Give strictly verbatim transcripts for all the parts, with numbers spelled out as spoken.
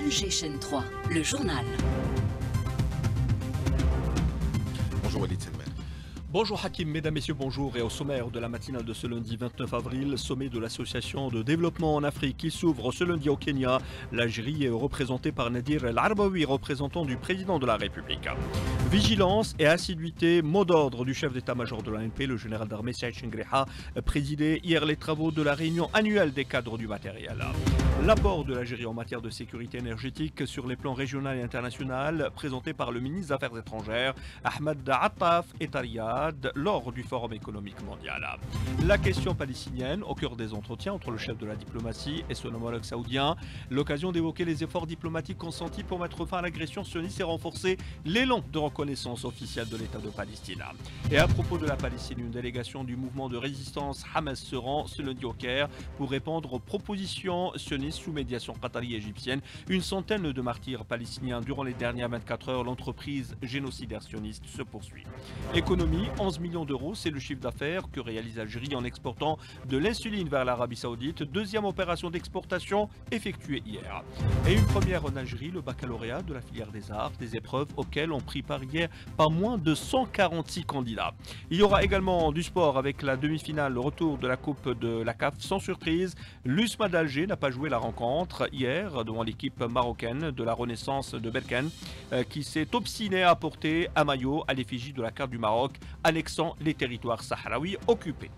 N G Chaîne trois, le journal. Bonjour Walid Selman. Bonjour Hakim, mesdames, messieurs, bonjour. Et au sommaire de la matinale de ce lundi vingt-neuf avril, sommet de l'association de développement en Afrique qui s'ouvre ce lundi au Kenya. L'Algérie est représentée par Nadir El Arbaoui, représentant du président de la République. Vigilance et assiduité, mot d'ordre du chef d'état-major de l'A N P, le général d'armée Saïd Chingreha, présidé hier les travaux de la réunion annuelle des cadres du matériel. L'apport de l'Algérie en matière de sécurité énergétique sur les plans régional et international, présenté par le ministre des Affaires étrangères, Ahmed Attaf et Riyad, lors du Forum économique mondial. La question palestinienne au cœur des entretiens entre le chef de la diplomatie et son homologue saoudien. L'occasion d'évoquer les efforts diplomatiques consentis pour mettre fin à l'agression sioniste et renforcer l'élan de reconnaissance officielle de l'État de Palestine. Et à propos de la Palestine, une délégation du mouvement de résistance Hamas se rend ce lundi au Caire pour répondre aux propositions sionistes sous médiation qatari et égyptienne. Une centaine de martyrs palestiniens durant les dernières vingt-quatre heures. L'entreprise génocidaire sioniste se poursuit. Économie, onze millions d'euros, c'est le chiffre d'affaires que réalise l'Algérie en exportant de l'insuline vers l'Arabie Saoudite. Deuxième opération d'exportation effectuée hier. Et une première en Algérie, le baccalauréat de la filière des arts, des épreuves auxquelles ont pris part hier pas moins de cent quarante-six candidats. Il y aura également du sport avec la demi-finale, le retour de la Coupe de la C A F sans surprise. L'U S M A d'Alger n'a pas joué la rencontre hier devant l'équipe marocaine de la Renaissance de Berkane euh, qui s'est obstinée à porter un maillot à l'effigie de la carte du Maroc, annexant les territoires sahraouis occupés.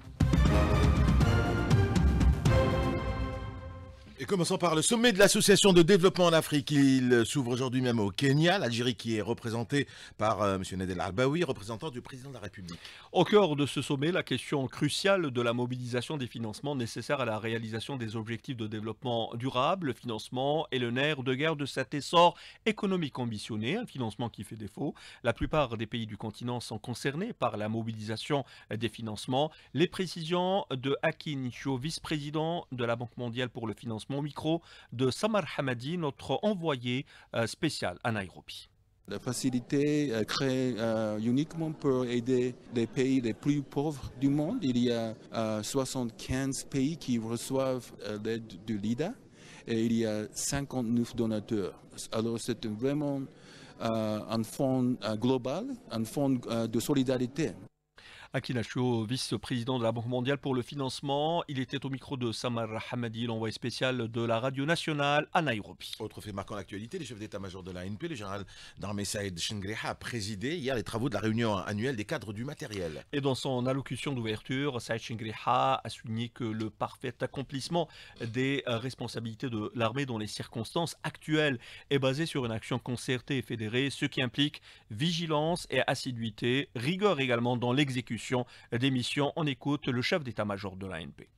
Et commençons par le sommet de l'association de développement en Afrique. Il s'ouvre aujourd'hui même au Kenya. L'Algérie qui est représentée par euh, M. Nadir El Arbaoui, représentant du président de la République. Au cœur de ce sommet, la question cruciale de la mobilisation des financements nécessaires à la réalisation des objectifs de développement durable. Le financement est le nerf de guerre de cet essor économique ambitionné, un financement qui fait défaut. La plupart des pays du continent sont concernés par la mobilisation des financements. Les précisions de Hakim Nicho, vice-président de la Banque mondiale pour le financement, au micro de Samar Hamadi, notre envoyé euh, spécial à Nairobi. La facilité est créée euh, uniquement pour aider les pays les plus pauvres du monde. Il y a euh, soixante-quinze pays qui reçoivent euh, l'aide de l'I D A et il y a cinquante-neuf donateurs. Alors c'est vraiment euh, un fonds euh, global, un fonds euh, de solidarité. Hakim Nicho, vice-président de la Banque mondiale pour le financement, il était au micro de Samar Hamadi, l'envoyé spécial de la radio nationale à Nairobi. Autre fait marquant l'actualité, le chef d'état-major de l'A N P, le général d'armée Saïd Chingreha, a présidé hier les travaux de la réunion annuelle des cadres du matériel. Et dans son allocution d'ouverture, Saïd Chingreha a souligné que le parfait accomplissement des responsabilités de l'armée dans les circonstances actuelles est basé sur une action concertée et fédérée, ce qui implique vigilance et assiduité, rigueur également dans l'exécution des missions. On écoute le chef d'état-major de l'A N P.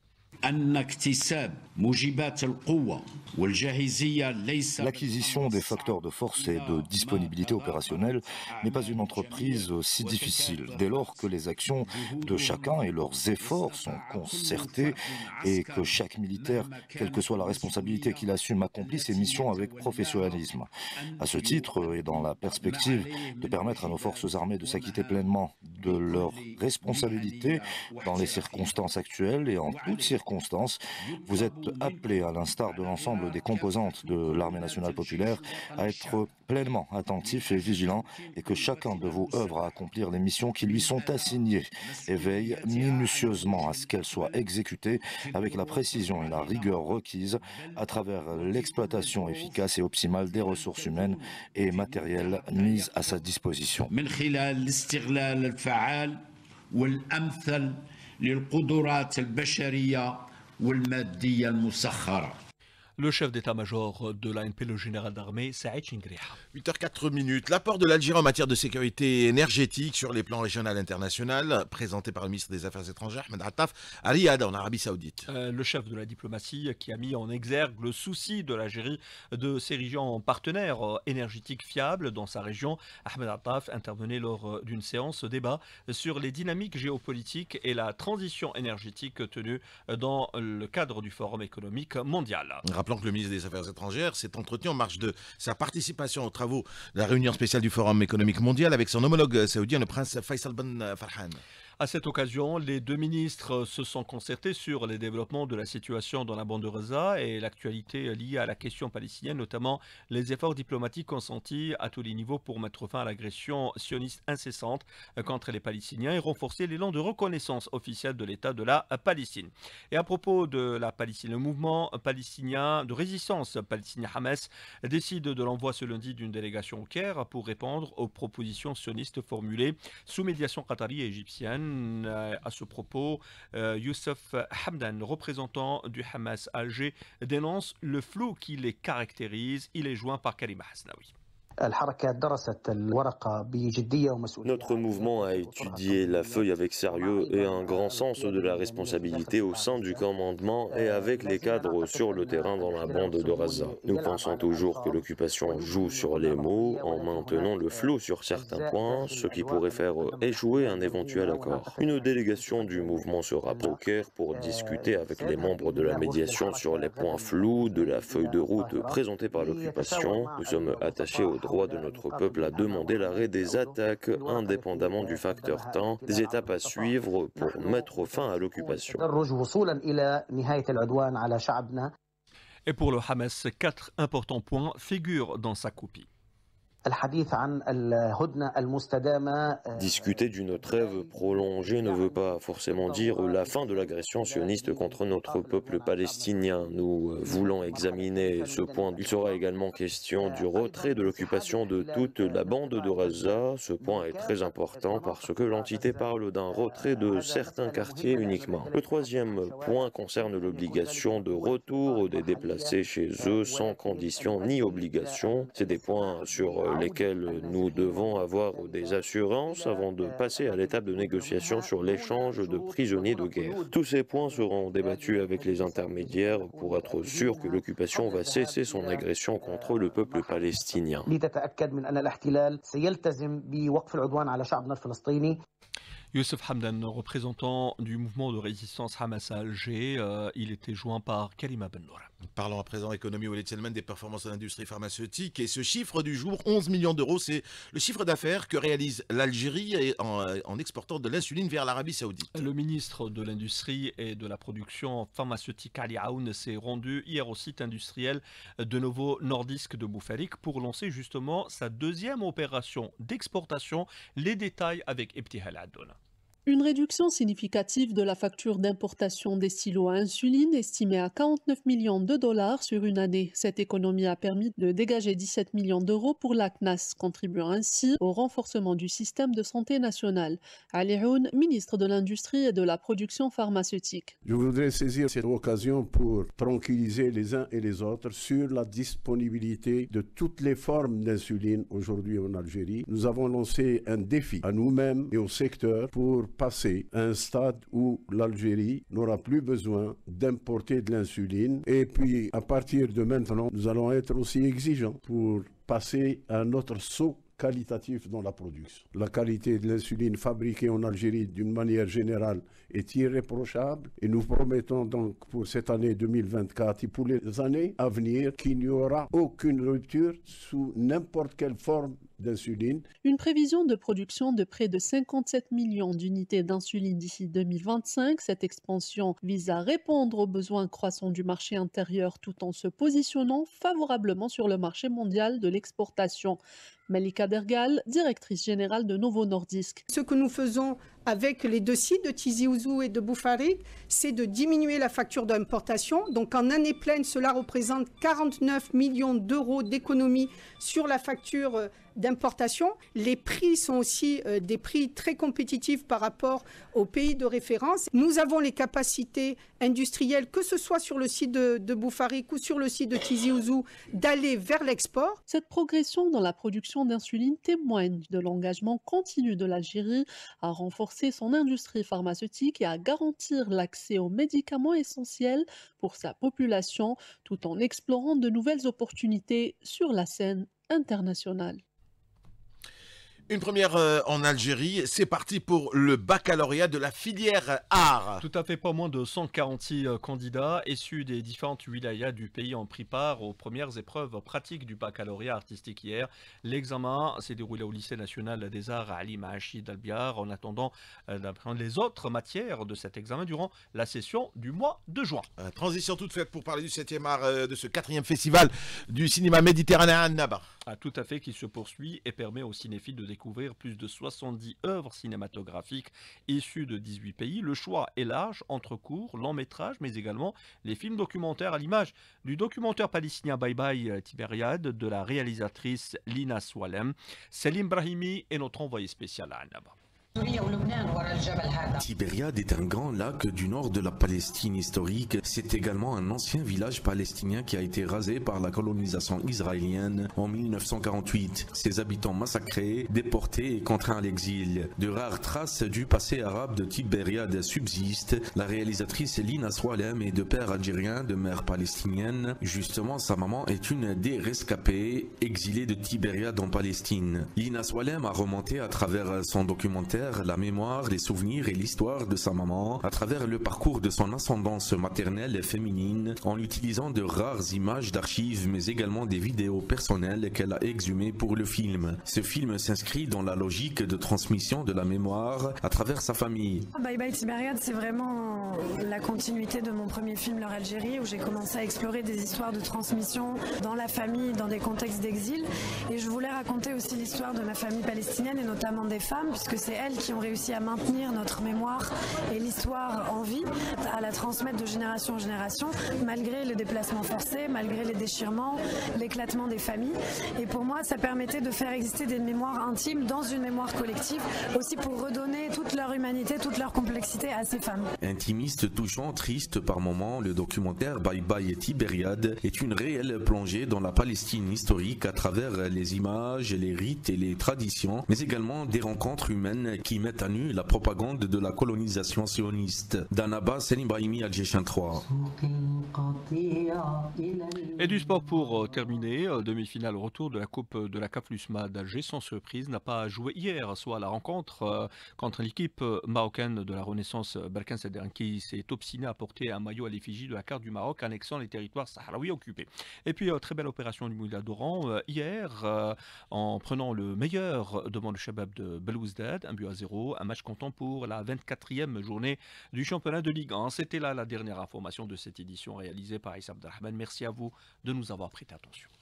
L'acquisition des facteurs de force et de disponibilité opérationnelle n'est pas une entreprise si difficile, dès lors que les actions de chacun et leurs efforts sont concertés et que chaque militaire, quelle que soit la responsabilité qu'il assume, accomplit ses missions avec professionnalisme. À ce titre, et dans la perspective de permettre à nos forces armées de s'acquitter pleinement de leurs responsabilités dans les circonstances actuelles et en toutes circonstances, vous êtes appelés, à l'instar de l'ensemble des composantes de l'armée nationale populaire, à être pleinement attentifs et vigilants et que chacun de vous œuvre à accomplir les missions qui lui sont assignées et veille minutieusement à ce qu'elles soient exécutées avec la précision et la rigueur requises à travers l'exploitation efficace et optimale des ressources humaines et matérielles mises à sa disposition. للقدرات البشرية والمادية المسخرة. Le chef d'état-major de l'A N P, le général d'armée, Saïd Chingreha. huit heures quatre minutes. L'apport de l'Algérie en matière de sécurité énergétique sur les plans régional et international, présenté par le ministre des Affaires étrangères, Ahmed Attaf, à Riyad, en Arabie Saoudite. Euh, le chef de la diplomatie qui a mis en exergue le souci de l'Algérie de s'ériger en partenaire euh, énergétique fiable dans sa région. Ahmed Attaf intervenait lors euh, d'une séance débat sur les dynamiques géopolitiques et la transition énergétique tenue dans le cadre du Forum économique mondial. Rappelons que le ministre des Affaires étrangères s'est entretenu en marge de sa participation aux travaux de la réunion spéciale du Forum économique mondial avec son homologue saoudien, le prince Faisal Ben Farhan. À cette occasion, les deux ministres se sont concertés sur les développements de la situation dans la bande de Gaza et l'actualité liée à la question palestinienne, notamment les efforts diplomatiques consentis à tous les niveaux pour mettre fin à l'agression sioniste incessante contre les Palestiniens et renforcer l'élan de reconnaissance officielle de l'État de la Palestine. Et à propos de la Palestine, le mouvement palestinien de résistance palestinien Hamas décide de l'envoi ce lundi d'une délégation au Caire pour répondre aux propositions sionistes formulées sous médiation qatari et égyptienne. À ce propos, euh, Youssef Hamdan, représentant du Hamas à Alger, dénonce le flou qui les caractérise. Il est joint par Karima Hasnaoui. Notre mouvement a étudié la feuille avec sérieux et un grand sens de la responsabilité au sein du commandement et avec les cadres sur le terrain dans la bande de Gaza. Nous pensons toujours que l'occupation joue sur les mots en maintenant le flou sur certains points, ce qui pourrait faire échouer un éventuel accord. Une délégation du mouvement sera au Caire pour discuter avec les membres de la médiation sur les points flous de la feuille de route présentée par l'occupation. Nous sommes attachés au droit de notre peuple à demander l'arrêt des attaques indépendamment du facteur temps, des étapes à suivre pour mettre fin à l'occupation. Et pour le Hamas, quatre importants points figurent dans sa copie. Discuter d'une trêve prolongée ne veut pas forcément dire la fin de l'agression sioniste contre notre peuple palestinien. Nous voulons examiner ce point. Il sera également question du retrait de l'occupation de toute la bande de Gaza. Ce point est très important parce que l'entité parle d'un retrait de certains quartiers uniquement. Le troisième point concerne l'obligation de retour des déplacés chez eux sans condition ni obligation. C'est des points sur lesquels nous devons avoir des assurances avant de passer à l'étape de négociation sur l'échange de prisonniers de guerre. Tous ces points seront débattus avec les intermédiaires pour être sûr que l'occupation va cesser son agression contre le peuple palestinien. Youssef Hamdan, représentant du mouvement de résistance Hamas à Alger, euh, il était joint par Karima Bennoura. Parlons à présent économie au Tselman des performances de l'industrie pharmaceutique. Et ce chiffre du jour, onze millions d'euros, c'est le chiffre d'affaires que réalise l'Algérie en, en exportant de l'insuline vers l'Arabie Saoudite. Le ministre de l'Industrie et de la Production pharmaceutique Ali Aoun s'est rendu hier au site industriel de Novo Nordisk de Boufarik pour lancer justement sa deuxième opération d'exportation. Les détails avec Ebtihal Addouna. Une réduction significative de la facture d'importation des silos à insuline estimée à quarante-neuf millions de dollars sur une année. Cette économie a permis de dégager dix-sept millions d'euros pour l'A C N A S, contribuant ainsi au renforcement du système de santé national. Ali Aoun, ministre de l'Industrie et de la Production pharmaceutique. Je voudrais saisir cette occasion pour tranquilliser les uns et les autres sur la disponibilité de toutes les formes d'insuline aujourd'hui en Algérie. Nous avons lancé un défi à nous-mêmes et au secteur pour passer à un stade où l'Algérie n'aura plus besoin d'importer de l'insuline. Et puis, à partir de maintenant, nous allons être aussi exigeants pour passer à un autre saut qualitatif dans la production. La qualité de l'insuline fabriquée en Algérie d'une manière générale est irréprochable et nous promettons donc pour cette année deux mille vingt-quatre et pour les années à venir qu'il n'y aura aucune rupture sous n'importe quelle forme d'insuline. Une prévision de production de près de cinquante-sept millions d'unités d'insuline d'ici deux mille vingt-cinq. Cette expansion vise à répondre aux besoins croissants du marché intérieur tout en se positionnant favorablement sur le marché mondial de l'exportation. Malika Dergal, directrice générale de Novo Nordisk. Ce que nous faisons avec les deux sites de Tizi Ouzou et de Boufarik, c'est de diminuer la facture d'importation. Donc en année pleine, cela représente quarante-neuf millions d'euros d'économie sur la facture d'importation. Les prix sont aussi euh, des prix très compétitifs par rapport aux pays de référence. Nous avons les capacités industrielles, que ce soit sur le site de, de Boufarik ou sur le site de Tizi Ouzou, d'aller vers l'export. Cette progression dans la production d'insuline témoigne de l'engagement continu de l'Algérie à renforcer son industrie pharmaceutique et à garantir l'accès aux médicaments essentiels pour sa population, tout en explorant de nouvelles opportunités sur la scène internationale. Une première euh, en Algérie, c'est parti pour le baccalauréat de la filière art. Tout à fait, pas moins de cent quarante-six euh, candidats issus des différentes wilayas du pays ont pris part aux premières épreuves pratiques du baccalauréat artistique hier. L'examen s'est déroulé au lycée national des arts Ali Mahachid Albiar en attendant euh, d'apprendre les autres matières de cet examen durant la session du mois de juin. Euh, transition toute faite pour parler du septième art euh, de ce quatrième festival du cinéma méditerranéen Annaba. Ah, tout à fait, qui se poursuit et permet aux cinéphiles de découvrir plus de soixante-dix œuvres cinématographiques issues de dix-huit pays. Le choix est large entre courts, longs métrages, mais également les films documentaires à l'image du documentaire palestinien Bye Bye Tibériade de la réalisatrice Lina Swalem. Selim Brahimi est notre envoyé spécial à Annaba. Tibériade est un grand lac du nord de la Palestine historique. C'est également un ancien village palestinien qui a été rasé par la colonisation israélienne en mille neuf cent quarante-huit. Ses habitants massacrés, déportés et contraints à l'exil. De rares traces du passé arabe de Tibériade subsistent. La réalisatrice Lina Swalem est de père algérien, de mère palestinienne. Justement, sa maman est une des rescapées exilées de Tibériade en Palestine. Lina Swalem a remonté à travers son documentaire la mémoire, les souvenirs et l'histoire de sa maman à travers le parcours de son ascendance maternelle et féminine en utilisant de rares images d'archives mais également des vidéos personnelles qu'elle a exhumées pour le film. Ce film s'inscrit dans la logique de transmission de la mémoire à travers sa famille. Bye Bye Tibériade, c'est vraiment la continuité de mon premier film Leur Algérie où j'ai commencé à explorer des histoires de transmission dans la famille, dans des contextes d'exil, et je voulais raconter aussi l'histoire de ma famille palestinienne et notamment des femmes puisque c'est elles qui ont réussi à maintenir notre mémoire et l'histoire en vie, à la transmettre de génération en génération, malgré le déplacement forcé, malgré les déchirements, l'éclatement des familles. Et pour moi, ça permettait de faire exister des mémoires intimes dans une mémoire collective, aussi pour redonner toute leur humanité, toute leur complexité à ces femmes. Intimiste, touchant, triste par moments, le documentaire Bye Bye Tibériade est une réelle plongée dans la Palestine historique à travers les images, les rites et les traditions, mais également des rencontres humaines qui mettent à nu la propagande de la colonisation sioniste. D'Annaba, Selim Brahimi, Alger trois. Et du sport pour terminer, demi-finale retour de la Coupe de la CAF-LUSMA d'Alger, sans surprise, n'a pas joué hier, soit la rencontre contre l'équipe marocaine de la Renaissance Berkane Sedern, qui s'est obstinée à porter un maillot à l'effigie de la carte du Maroc, annexant les territoires sahraouis occupés. Et puis, très belle opération du Moula d'Oran hier, en prenant le meilleur devant le Shabab de Belouizdad, un but à zéro, un match comptant pour la vingt-quatrième journée du championnat de Ligue un. C'était là la dernière information de cette édition réalisée par Issa Abdelrahman. Merci à vous de nous avoir prêté attention.